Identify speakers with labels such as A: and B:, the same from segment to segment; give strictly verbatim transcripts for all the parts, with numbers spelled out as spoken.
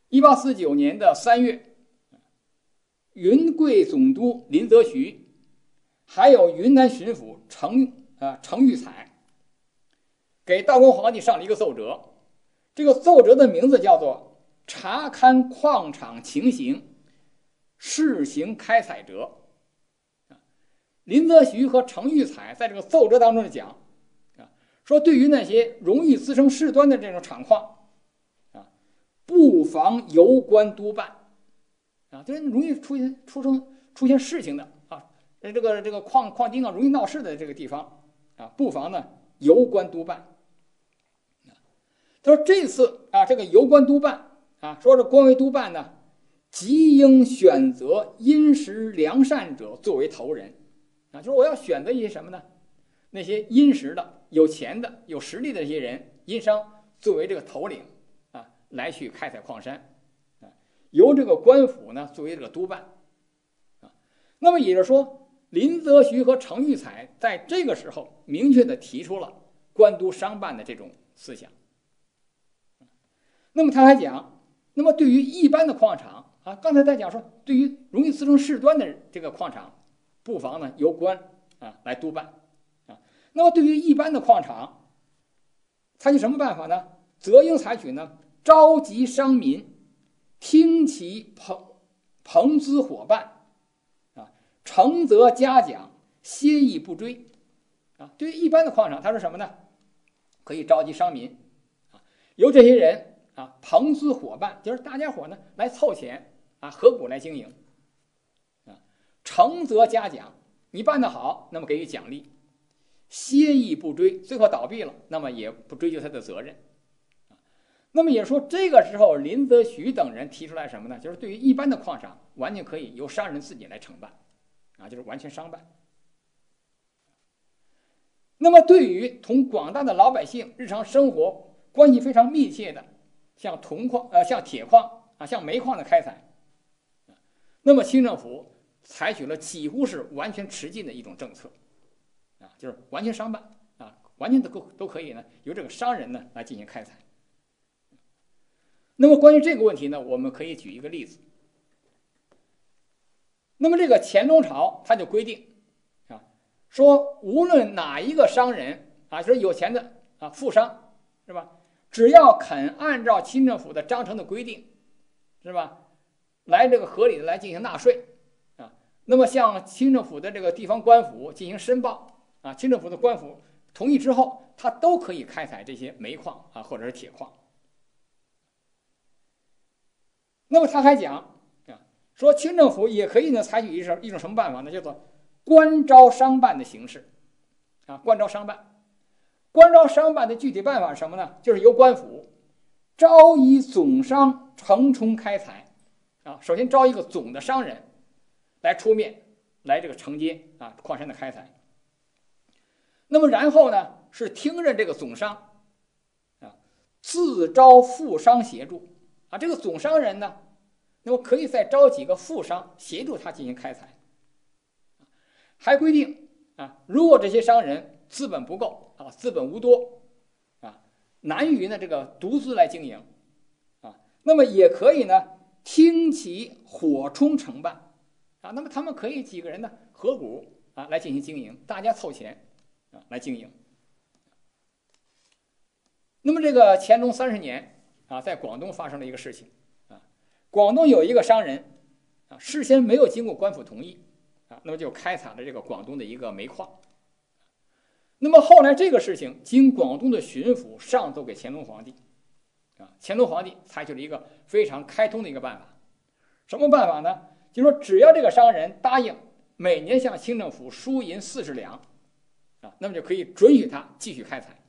A: 一八四九年的三月，云贵总督林则徐，还有云南巡抚程啊程昱采，给道光皇帝上了一个奏折。这个奏折的名字叫做《查勘矿场情形，试行开采者》。林则徐和程昱采在这个奏折当中讲，啊，说对于那些容易滋生事端的这种厂矿，啊，不妨由官督办，啊，就是容易出现出生出现事情的啊，这个这个矿矿丁啊容易闹事的这个地方，啊，不妨呢由官督办。他说这次啊，这个由官督办啊，说是官为督办呢，即应选择殷实良善者作为头人。啊，就是我要选择一些什么呢？那些殷实的、有钱的、有实力的这些人，殷商作为这个头领啊，来去开采矿山，啊，由这个官府呢作为这个督办，啊，那么也就是说，林则徐和程昱采在这个时候明确的提出了官督商办的这种思想。那么他还讲，那么对于一般的矿场啊，刚才在讲说，对于容易滋生事端的这个矿场，不妨呢由官啊来督办啊。那么对于一般的矿场，采取什么办法呢？则应采取呢召集商民，听其朋朋资伙伴啊，诚则嘉奖，歇意不追啊。对于一般的矿场，他说什么呢？可以召集商民啊，由这些人啊朋资伙伴，就是大家伙呢来凑钱啊，合股来经营。诚则嘉奖，你办得好，那么给予奖励；歇意不追，最后倒闭了，那么也不追究他的责任。那么也说，这个时候林则徐等人提出来什么呢？就是对于一般的矿场，完全可以由商人自己来承办，啊，就是完全商办。那么对于同广大的老百姓日常生活关系非常密切的，像铜矿、呃，像铁矿啊，像煤矿的开采，那么清政府采取了几乎是完全持禁的一种政策，啊，就是完全商办啊，完全都都可以呢由这个商人呢来进行开采。那么关于这个问题呢，我们可以举一个例子。那么这个乾隆朝他就规定啊，说无论哪一个商人啊，就是有钱的啊富商是吧，只要肯按照清政府的章程的规定是吧，来这个合理的来进行纳税。那么向清政府的这个地方官府进行申报啊，清政府的官府同意之后，他都可以开采这些煤矿啊，或者是铁矿。那么他还讲啊，说清政府也可以呢采取一种一种什么办法呢？叫做官招商办的形式啊，官招商办。官招商办的具体办法是什么呢？就是由官府招以总商承充开采啊，首先招一个总的商人来出面来这个承接啊矿山的开采。那么然后呢是听任这个总商啊自招副商协助啊，这个总商人呢，那么可以再招几个副商协助他进行开采。还规定啊，如果这些商人资本不够啊，资本无多啊，难于呢这个独资来经营啊，那么也可以呢听其伙充承办。啊，那么他们可以几个人呢合股啊来进行经营，大家凑钱啊来经营。那么这个乾隆三十年啊，在广东发生了一个事情啊，广东有一个商人啊，事先没有经过官府同意啊，那么就开采了这个广东的一个煤矿。那么后来这个事情经广东的巡抚上奏给乾隆皇帝啊，乾隆皇帝采取了一个非常开通的一个办法，什么办法呢？就是说，只要这个商人答应每年向清政府输银四十两，啊，那么就可以准许他继续开采。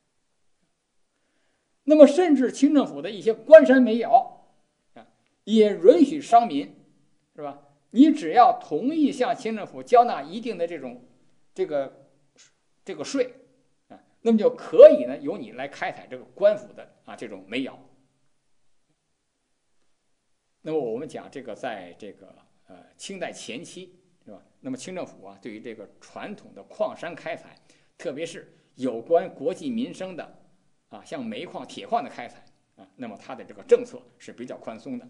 A: 那么，甚至清政府的一些官山煤窑，啊，也允许商民，是吧？你只要同意向清政府交纳一定的这种这个这个税，啊，那么就可以呢由你来开采这个官府的啊这种煤窑。那么我们讲这个，在这个呃清代前期是吧？那么清政府啊，对于这个传统的矿山开采，特别是有关国计民生的啊，像煤矿、铁矿的开采啊，那么他的这个政策是比较宽松的。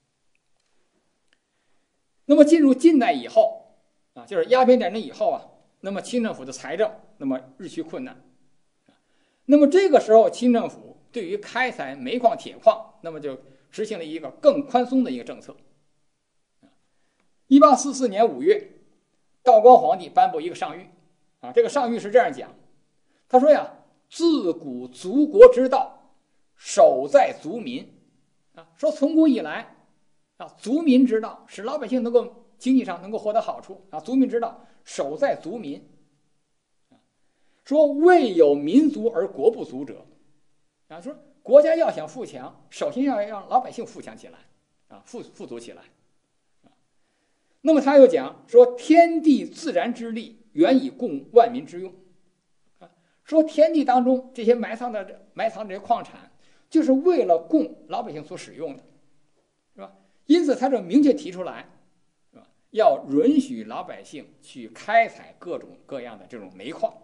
A: 那么进入近代以后啊，就是鸦片战争以后啊，那么清政府的财政那么日趋困难，那么这个时候清政府对于开采煤矿、铁矿，那么就实行了一个更宽松的一个政策。一八四四年五月，道光皇帝颁布一个上谕啊，这个上谕是这样讲，他说呀，自古族国之道，守在族民啊，说从古以来啊，族民之道使老百姓能够经济上能够获得好处啊，族民之道守在族民。说未有民足而国不足者啊，说国家要想富强，首先要让老百姓富强起来啊，富富足起来。那么他又讲说，天地自然之力，原以供万民之用啊，说天地当中这些埋藏的埋藏这些矿产，就是为了供老百姓所使用的，是吧？因此他就明确提出来，是吧？要允许老百姓去开采各种各样的这种煤矿。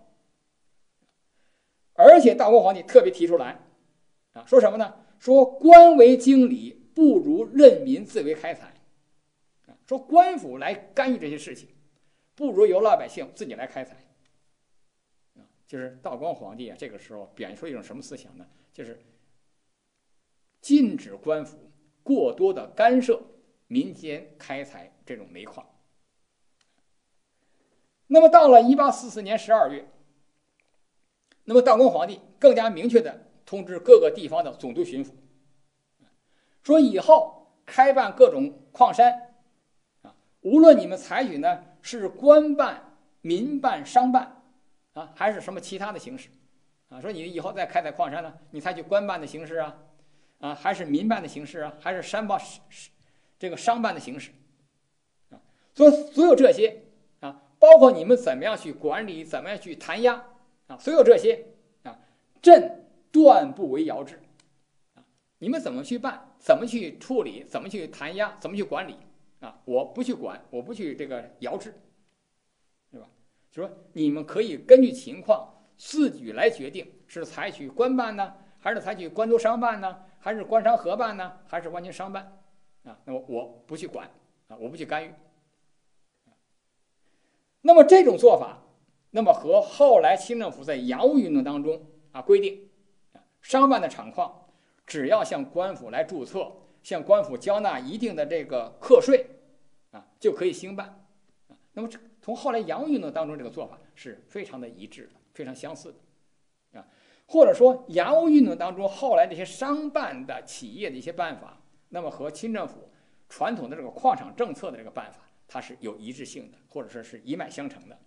A: 而且道光皇帝特别提出来啊，说什么呢？说官为经理，不如任民自为开采啊，说官府来干预这些事情，不如由老百姓自己来开采啊。就是道光皇帝啊，这个时候表现出一种什么思想呢？就是禁止官府过多的干涉民间开采这种煤矿。那么到了一八四四年十二月，那么道光皇帝更加明确地通知各个地方的总督巡抚，说以后开办各种矿山啊，无论你们采取呢是官办、民办、商办啊，还是什么其他的形式啊，说你以后再开采矿山呢，你采取官办的形式啊，啊，还是民办的形式啊，还是商办这个商办的形式啊，所以所有这些啊，包括你们怎么样去管理，怎么样去弹压。啊，所有这些啊，朕断不为遥制啊！你们怎么去办？怎么去处理？怎么去弹压？怎么去管理？啊，我不去管，我不去这个遥制，对吧？就说你们可以根据情况自己来决定，是采取官办呢，还是采取官督商办呢，还是官商合办呢，还是完全商办？啊，那么我不去管啊，我不去干预。那么这种做法。那么和后来清政府在洋务运动当中啊规定，商办的厂矿只要向官府来注册，向官府交纳一定的这个课税啊，就可以兴办啊。那么从后来洋务运动当中这个做法是非常的一致的，非常相似的啊。或者说洋务运动当中后来这些商办的企业的一些办法，那么和清政府传统的这个矿场政策的这个办法，它是有一致性的，或者说是一脉相承的。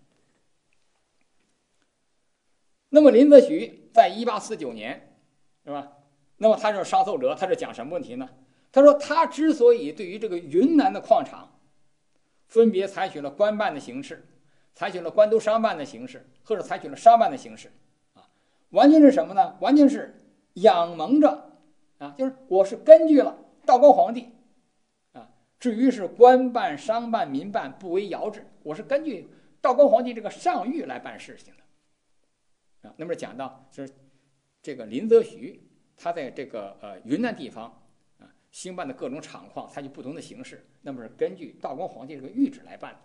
A: 那么林则徐在一八四九年，是吧？那么他是上奏折，他是讲什么问题呢？他说他之所以对于这个云南的矿场，分别采取了官办的形式，采取了官督商办的形式，或者采取了商办的形式，啊，完全是什么呢？完全是仰蒙着啊，就是我是根据了道光皇帝啊，至于是官办、商办、民办不为遥制，我是根据道光皇帝这个上谕来办事情的。啊，那么讲到是这个林则徐，他在这个呃云南地方啊兴办的各种厂矿，采取不同的形式，那么是根据道光皇帝这个谕旨来办的。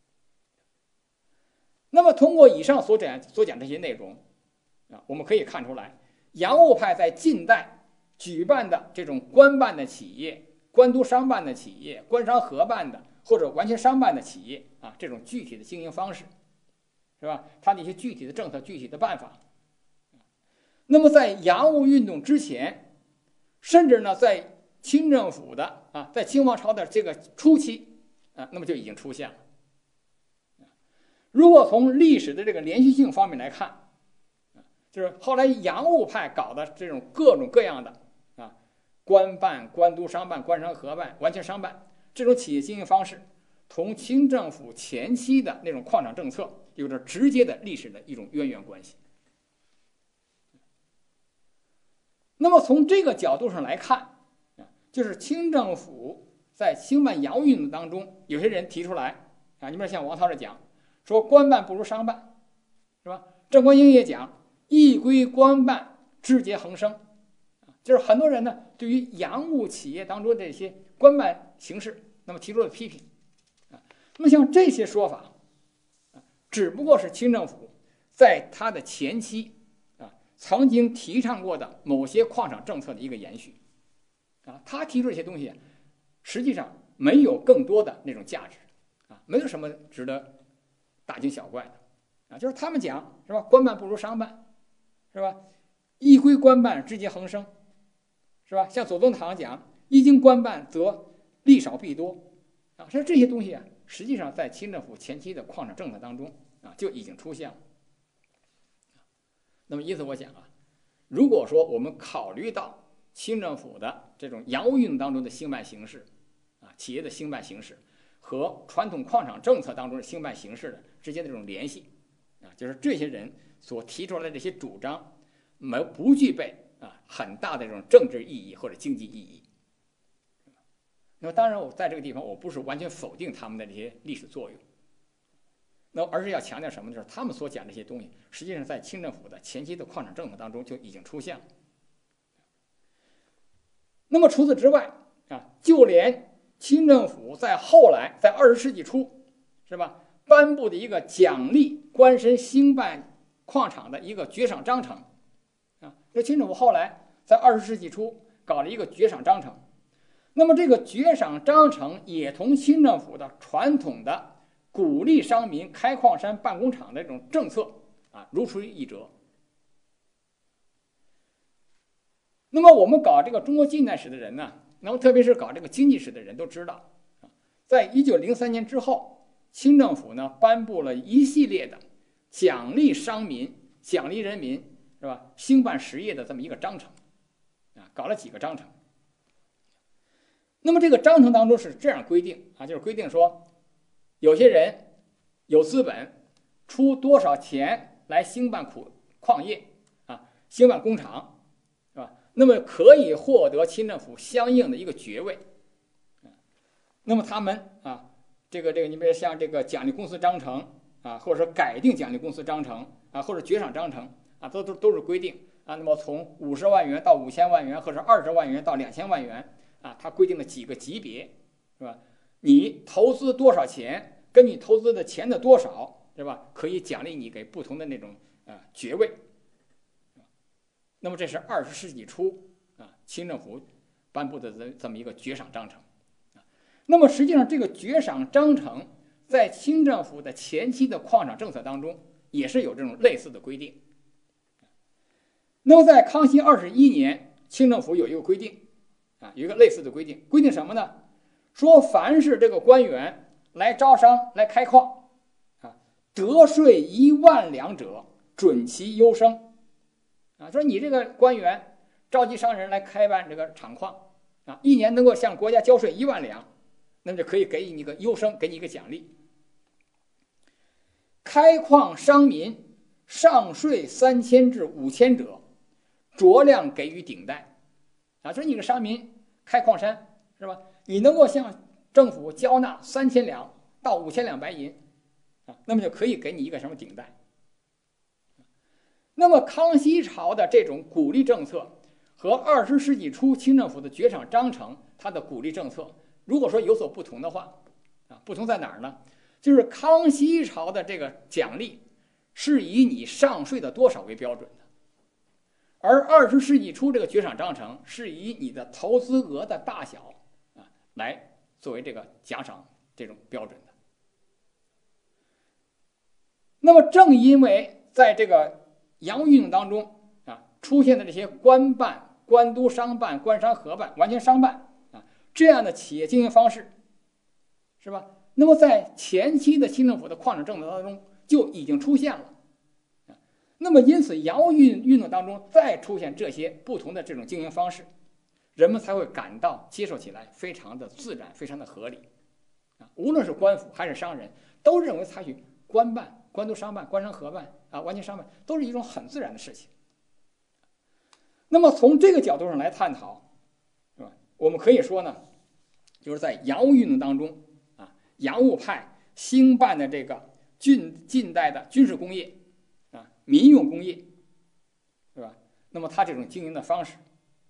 A: 那么通过以上所讲所讲这些内容啊，我们可以看出来，洋务派在近代举办的这种官办的企业、官督商办的企业、官商合办的或者完全商办的企业啊，这种具体的经营方式。是吧？它的一些具体的政策、具体的办法。那么在洋务运动之前，甚至呢，在清政府的啊，在清王朝的这个初期啊，那么就已经出现了。如果从历史的这个连续性方面来看，就是后来洋务派搞的这种各种各样的啊，官办、官督商办、官商合办、完全商办这种企业经营方式，同清政府前期的那种矿场政策有着直接的历史的一种渊源关系。那么从这个角度上来看，就是清政府在兴办洋务运动当中，有些人提出来啊，你比如像王韬这讲说官办不如商办，是吧？郑观应也讲，一归官办，枝节横生， 就是很多人呢对于洋务企业当中这些官办形式，那么提出了批评啊。那么像这些说法啊，只不过是清政府在它的前期啊曾经提倡过的某些矿场政策的一个延续啊。他提出这些东西，实际上没有更多的那种价值啊，没有什么值得大惊小怪的啊。就是他们讲是吧，官办不如商办，是吧？一归官办，志节横生，是吧？像左宗棠讲，一经官办，则利少弊多啊。所以这些东西啊，实际上在清政府前期的矿场政策当中啊，就已经出现了。那么因此我讲啊，如果说我们考虑到清政府的这种洋务运动当中的兴办形式啊，企业的兴办形式和传统矿场政策当中的兴办形式的之间的这种联系啊，就是这些人所提出来的这些主张没不具备啊很大的这种政治意义或者经济意义。那么当然我在这个地方我不是完全否定他们的这些历史作用，那而是要强调什么呢？就是他们所讲这些东西实际上在清政府的前期的矿场政策当中就已经出现了。那么除此之外啊，就连清政府在后来在二十世纪初是吧颁布的一个奖励官绅兴办矿场的一个爵赏章程啊，这清政府后来在二十世纪初搞了一个爵赏章程。那么这个爵赏章程也同清政府的传统的鼓励商民开矿山办工厂的这种政策啊如出一辙。那么我们搞这个中国近代史的人呢，那么特别是搞这个经济史的人都知道，在一九零三年之后，清政府呢颁布了一系列的奖励商民、奖励人民是吧兴办实业的这么一个章程啊，搞了几个章程。那么这个章程当中是这样规定啊，就是规定说，有些人有资本出多少钱来兴办苦矿业啊，兴办工厂，是吧？那么可以获得清政府相应的一个爵位。那么他们啊，这个这个，你比如像这个奖励公司章程啊，或者说改定奖励公司章程啊，或者爵赏章程啊，都都都是规定啊。那么从五十万元到五千万元，或者二十万元到两千万元。啊，它规定了几个级别，是吧？你投资多少钱，根据投资的钱的多少，是吧？可以奖励你给不同的那种啊爵位。那么这是二十世纪初啊清政府颁布的这这么一个爵赏章程。那么实际上这个爵赏章程在清政府的前期的矿场政策当中也是有这种类似的规定。那么在康熙二十一年，清政府有一个规定。啊，有一个类似的规定，规定什么呢？说凡是这个官员来招商来开矿，啊，得税一万两者，准其优生。啊，说你这个官员召集商人来开办这个厂矿，啊，一年能够向国家交税一万两，那么就可以给你一个优生，给你一个奖励。开矿商民上税三千至五千者，酌量给予顶戴。啊，说你个商民开矿山是吧？你能够向政府交纳三千两到五千两白银，啊，那么就可以给你一个什么顶戴。那么康熙朝的这种鼓励政策和二十世纪初清政府的爵赏章程，它的鼓励政策，如果说有所不同的话，啊，不同在哪儿呢？就是康熙朝的这个奖励是以你上税的多少为标准的。而二十世纪初这个爵赏章程是以你的投资额的大小啊来作为这个奖赏这种标准的。那么正因为在这个洋务运动当中啊出现的这些官办、官督商办、官商合办、完全商办啊这样的企业经营方式，是吧？那么在前期的清政府的矿场政策当中就已经出现了。那么因此洋务运运动当中再出现这些不同的这种经营方式，人们才会感到接受起来非常的自然，非常的合理啊。无论是官府还是商人，都认为采取官办、官督商办、官商合办啊、完全商办都是一种很自然的事情。那么从这个角度上来探讨，是吧？我们可以说呢，就是在洋务运动当中啊，洋务派兴办的这个近近代的军事工业。啊，民用工业，是吧？那么它这种经营的方式，啊，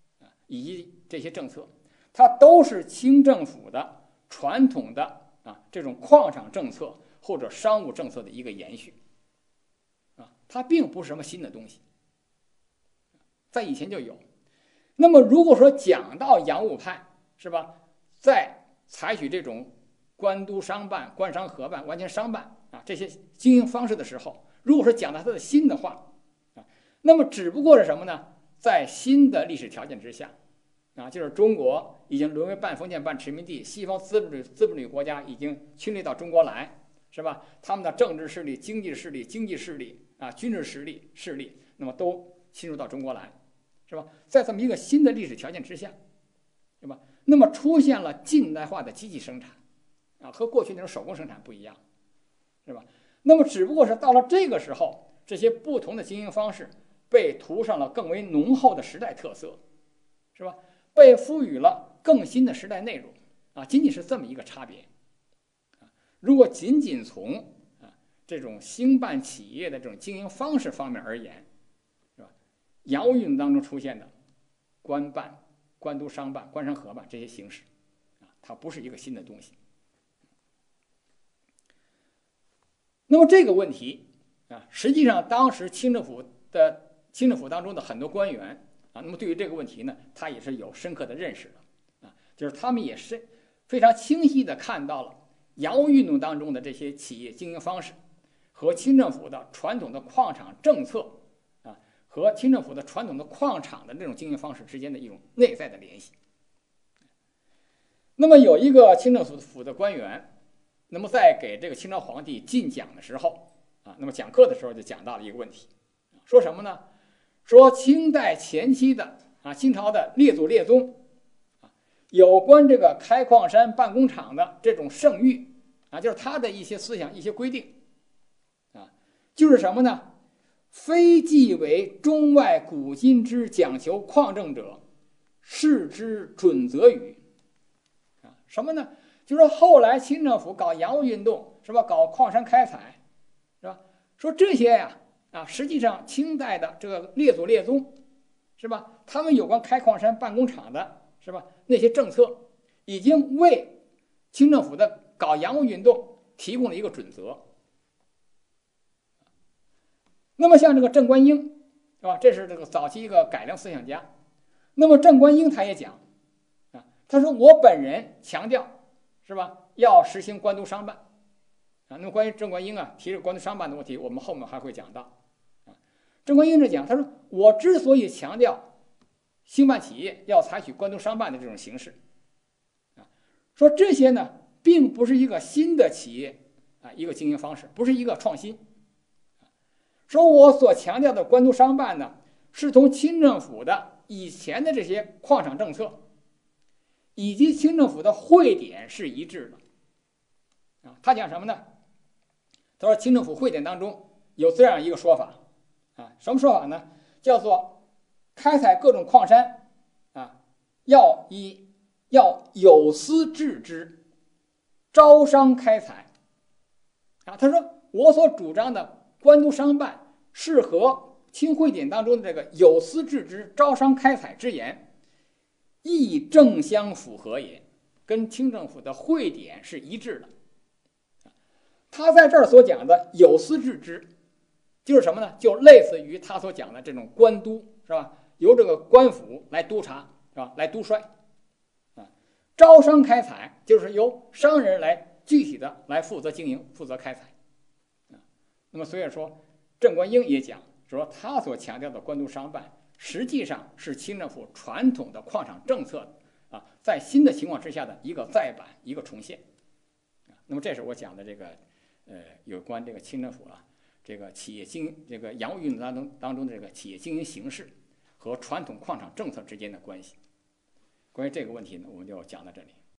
A: 以及这些政策，它都是清政府的传统的啊这种矿场政策或者商务政策的一个延续啊，它并不是什么新的东西，在以前就有。那么如果说讲到洋务派是吧，在采取这种官督商办、官商合办、完全商办啊这些经营方式的时候，如果说讲到它的新的话啊，那么只不过是什么呢？在新的历史条件之下啊，就是中国已经沦为半封建半殖民地，西方资本主义资本主义国家已经侵略到中国来，是吧？他们的政治势力、经济势力、经济势力啊、军事实力势力，那么都侵入到中国来，是吧？在这么一个新的历史条件之下，是吧？那么出现了近代化的机器生产啊，和过去那种手工生产不一样，是吧？那么只不过是到了这个时候，这些不同的经营方式被涂上了更为浓厚的时代特色，是吧？被赋予了更新的时代内容啊，仅仅是这么一个差别啊。如果仅仅从啊这种兴办企业的这种经营方式方面而言，是吧？洋务运动当中出现的官办、官督商办、官商合办这些形式啊，它不是一个新的东西。那么这个问题啊，实际上当时清政府的清政府当中的很多官员啊，那么对于这个问题呢，他也是有深刻的认识的啊，就是他们也是非常清晰的看到了洋务运动当中的这些企业经营方式和清政府的传统的矿场政策啊，和清政府的传统的矿场的这种经营方式之间的一种内在的联系。那么有一个清政府的官员，那么在给这个清朝皇帝进讲的时候啊，那么讲课的时候就讲到了一个问题，说什么呢？说清代前期的啊，清朝的列祖列宗啊，有关这个开矿山办工厂的这种圣谕啊，就是他的一些思想、一些规定啊，就是什么呢？非既为中外古今之讲求矿政者，视之准则与啊，什么呢？就是说后来清政府搞洋务运动是吧？搞矿山开采是吧？说这些呀啊，实际上清代的这个列祖列宗是吧？他们有关开矿山办工厂的是吧？那些政策已经为清政府的搞洋务运动提供了一个准则。那么像这个郑观应是吧？这是这个早期一个改良思想家。那么郑观应他也讲啊，他说我本人强调。是吧？要实行官督商办啊。那么关于郑观应啊提这个官督商办的问题，我们后面还会讲到啊。郑观应这讲，他说我之所以强调兴办企业要采取官督商办的这种形式啊，说这些呢并不是一个新的企业啊一个经营方式，不是一个创新。说我所强调的官督商办呢，是同清政府的以前的这些矿场政策。以及清政府的汇点是一致的啊。他讲什么呢？他说清政府汇点当中有这样一个说法啊，什么说法呢？叫做开采各种矿山啊，要以要有司治之，招商开采啊。他说我所主张的官督商办是和清汇点当中的这个有司治之、招商开采之言。亦正相符合也，跟清政府的汇点是一致的。他在这儿所讲的有司治之，就是什么呢？就类似于他所讲的这种官督，是吧？由这个官府来督察，是吧？来督率啊。招商开采就是由商人来具体的来负责经营、负责开采啊。那么所以说，郑观应也讲说，他所强调的官督商办。实际上是清政府传统的矿场政策啊，在新的情况之下的一个再版、一个重现啊。那么这是我讲的这个呃有关这个清政府啊这个企业经这个洋务运动当中当中的这个企业经营形式和传统矿场政策之间的关系。关于这个问题呢，我们就讲到这里。